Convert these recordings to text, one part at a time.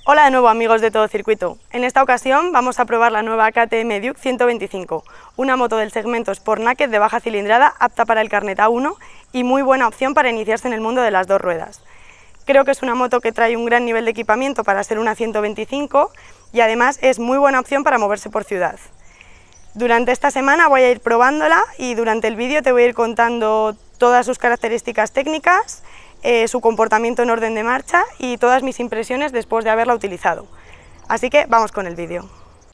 Hola de nuevo amigos de Todo Circuito. En esta ocasión vamos a probar la nueva KTM Duke 125, una moto del segmento Sport Naked de baja cilindrada apta para el carnet A1 y muy buena opción para iniciarse en el mundo de las dos ruedas. Creo que es una moto que trae un gran nivel de equipamiento para ser una 125 y además es muy buena opción para moverse por ciudad. Durante esta semana voy a ir probándola y durante el vídeo te voy a ir contando todas sus características técnicas, su comportamiento en orden de marcha y todas mis impresiones después de haberla utilizado. Así que vamos con el vídeo.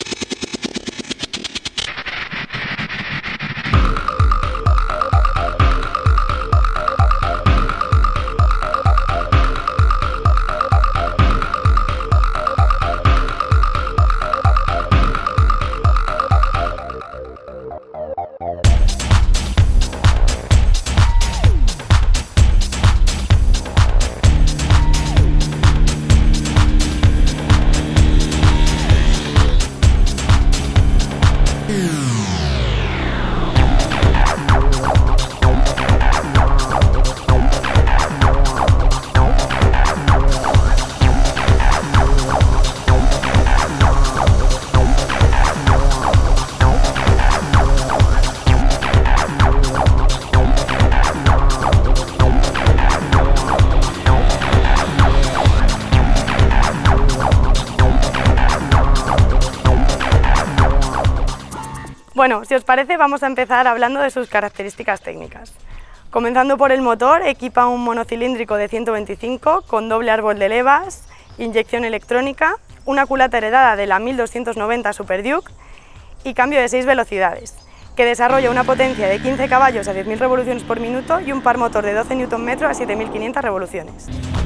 Bueno, si os parece vamos a empezar hablando de sus características técnicas. Comenzando por el motor, equipa un monocilíndrico de 125 con doble árbol de levas, inyección electrónica, una culata heredada de la 1290 Super Duke y cambio de 6 velocidades, que desarrolla una potencia de 15 caballos a 10.000 revoluciones por minuto y un par motor de 12 Nm a 7.500 revoluciones.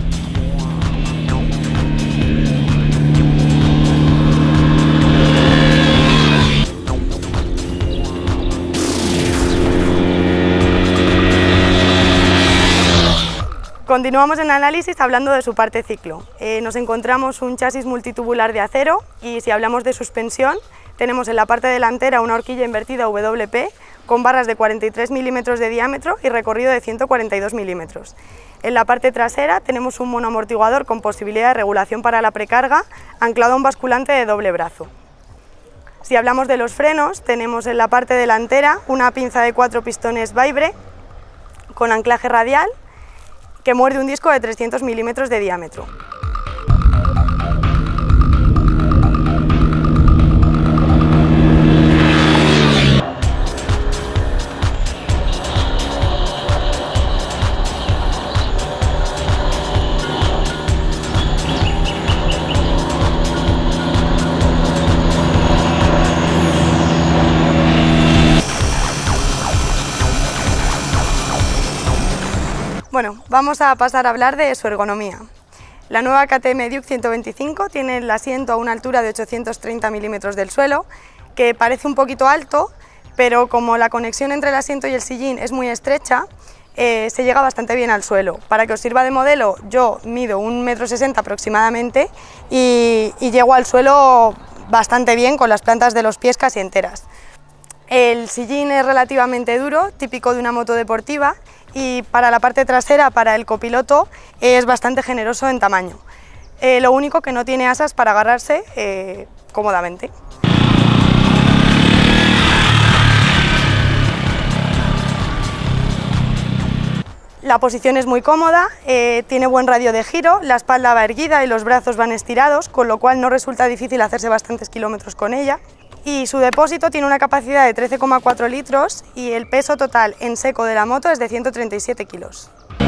Continuamos en análisis hablando de su parte ciclo. Nos encontramos un chasis multitubular de acero y si hablamos de suspensión tenemos en la parte delantera una horquilla invertida WP con barras de 43 milímetros de diámetro y recorrido de 142 milímetros. En la parte trasera tenemos un monoamortiguador con posibilidad de regulación para la precarga anclado a un basculante de doble brazo. Si hablamos de los frenos tenemos en la parte delantera una pinza de 4 pistones Vibbre con anclaje radial que muerde un disco de 300 milímetros de diámetro. Bueno, vamos a pasar a hablar de su ergonomía. La nueva KTM Duke 125 tiene el asiento a una altura de 830 milímetros del suelo, que parece un poquito alto, pero como la conexión entre el asiento y el sillín es muy estrecha, se llega bastante bien al suelo. Para que os sirva de modelo, yo mido 1,60 m aproximadamente y llego al suelo bastante bien con las plantas de los pies casi enteras. El sillín es relativamente duro, típico de una moto deportiva, y para la parte trasera, para el copiloto, es bastante generoso en tamaño. Lo único que no tiene asas para agarrarse cómodamente. La posición es muy cómoda, tiene buen radio de giro, la espalda va erguida y los brazos van estirados, con lo cual no resulta difícil hacerse bastantes kilómetros con ella. Y su depósito tiene una capacidad de 13,4 litros y el peso total en seco de la moto es de 137 kilos.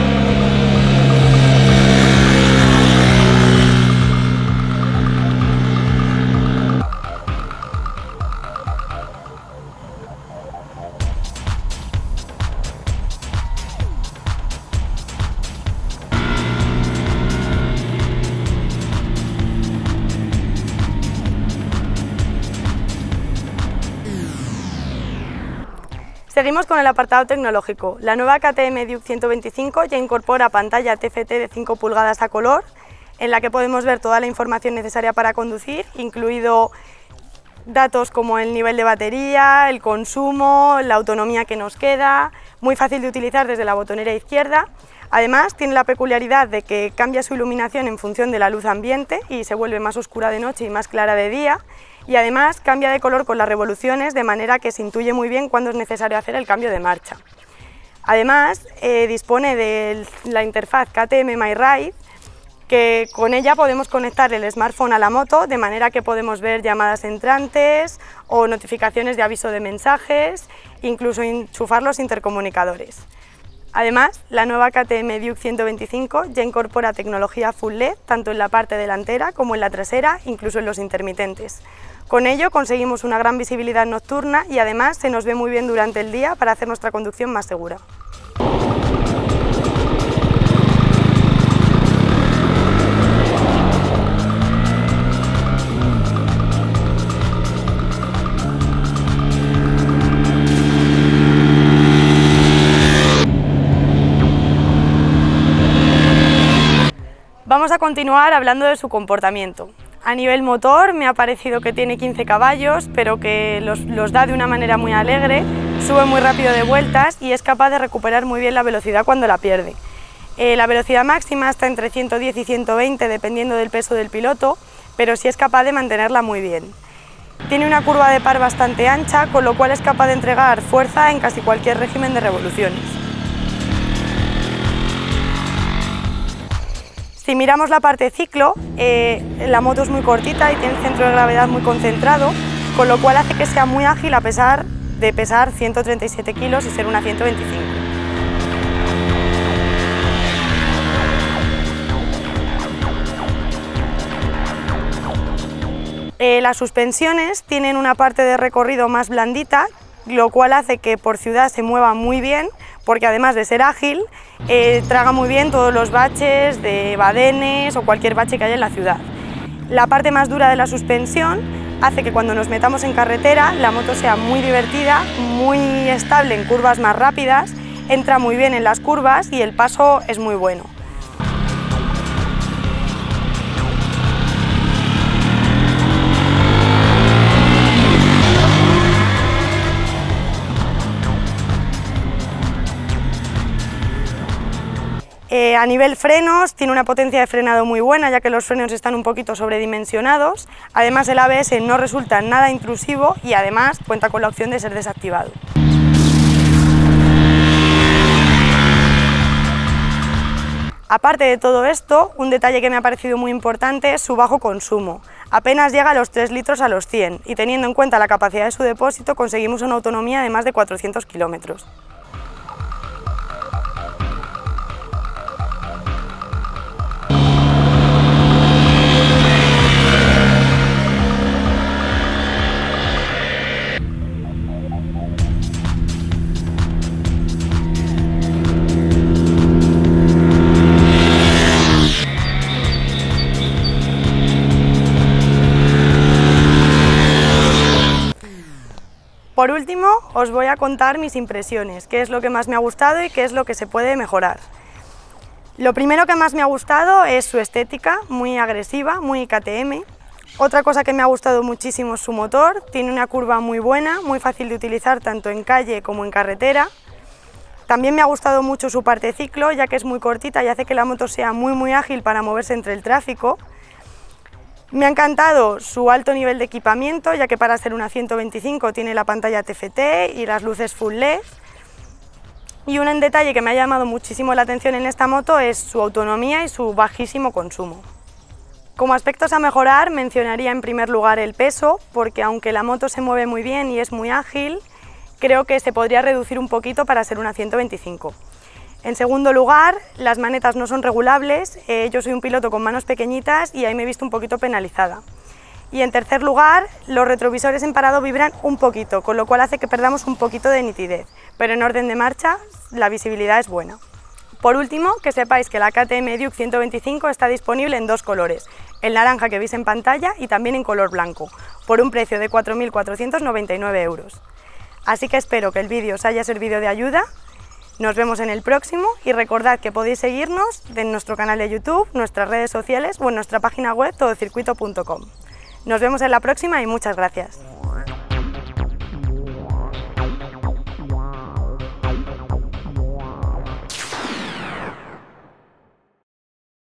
Seguimos con el apartado tecnológico. La nueva KTM Duke 125 ya incorpora pantalla TFT de 5 pulgadas a color, en la que podemos ver toda la información necesaria para conducir, incluido datos como el nivel de batería, el consumo, la autonomía que nos queda, muy fácil de utilizar desde la botonera izquierda. Además tiene la peculiaridad de que cambia su iluminación en función de la luz ambiente y se vuelve más oscura de noche y más clara de día, y además cambia de color con las revoluciones, de manera que se intuye muy bien cuándo es necesario hacer el cambio de marcha. Además dispone de la interfaz KTM MyRide, que con ella podemos conectar el smartphone a la moto, de manera que podemos ver llamadas entrantes o notificaciones de aviso de mensajes, incluso enchufar los intercomunicadores. Además, la nueva KTM Duke 125 ya incorpora tecnología Full LED, tanto en la parte delantera como en la trasera, incluso en los intermitentes. Con ello conseguimos una gran visibilidad nocturna y además se nos ve muy bien durante el día para hacer nuestra conducción más segura. Vamos a continuar hablando de su comportamiento. A nivel motor me ha parecido que tiene 15 caballos, pero que los da de una manera muy alegre, sube muy rápido de vueltas y es capaz de recuperar muy bien la velocidad cuando la pierde. La velocidad máxima está entre 110 y 120 dependiendo del peso del piloto, pero sí es capaz de mantenerla muy bien. Tiene una curva de par bastante ancha, con lo cual es capaz de entregar fuerza en casi cualquier régimen de revoluciones. Si miramos la parte ciclo, la moto es muy cortita y tiene el centro de gravedad muy concentrado, con lo cual hace que sea muy ágil a pesar de pesar 137 kilos y ser una 125. Las suspensiones tienen una parte de recorrido más blandita, lo cual hace que por ciudad se mueva muy bien, porque además de ser ágil, traga muy bien todos los baches de badenes o cualquier bache que haya en la ciudad. La parte más dura de la suspensión hace que cuando nos metamos en carretera la moto sea muy divertida, muy estable en curvas más rápidas, entra muy bien en las curvas y el paso es muy bueno. A nivel frenos, tiene una potencia de frenado muy buena, ya que los frenos están un poquito sobredimensionados. Además, el ABS no resulta nada intrusivo y además cuenta con la opción de ser desactivado. Aparte de todo esto, un detalle que me ha parecido muy importante es su bajo consumo. Apenas llega a los 3 litros a los 100 y teniendo en cuenta la capacidad de su depósito conseguimos una autonomía de más de 400 kilómetros. Por último, os voy a contar mis impresiones, qué es lo que más me ha gustado y qué es lo que se puede mejorar. Lo primero que más me ha gustado es su estética, muy agresiva, muy KTM. Otra cosa que me ha gustado muchísimo es su motor, tiene una curva muy buena, muy fácil de utilizar tanto en calle como en carretera. También me ha gustado mucho su parte ciclo, ya que es muy cortita y hace que la moto sea muy ágil para moverse entre el tráfico. Me ha encantado su alto nivel de equipamiento, ya que para ser una 125 tiene la pantalla TFT y las luces Full LED. Y un detalle que me ha llamado muchísimo la atención en esta moto es su autonomía y su bajísimo consumo. Como aspectos a mejorar, mencionaría en primer lugar el peso, porque aunque la moto se mueve muy bien y es muy ágil, creo que se podría reducir un poquito para ser una 125. En segundo lugar, las manetas no son regulables, yo soy un piloto con manos pequeñitas y ahí me he visto un poquito penalizada. Y en tercer lugar, los retrovisores en parado vibran un poquito, con lo cual hace que perdamos un poquito de nitidez, pero en orden de marcha la visibilidad es buena. Por último, que sepáis que la KTM Duke 125 está disponible en dos colores, el naranja que veis en pantalla y también en color blanco, por un precio de 4.499 euros. Así que espero que el vídeo os haya servido de ayuda. Nos vemos en el próximo y recordad que podéis seguirnos en nuestro canal de YouTube, nuestras redes sociales o en nuestra página web todocircuito.com. Nos vemos en la próxima y muchas gracias.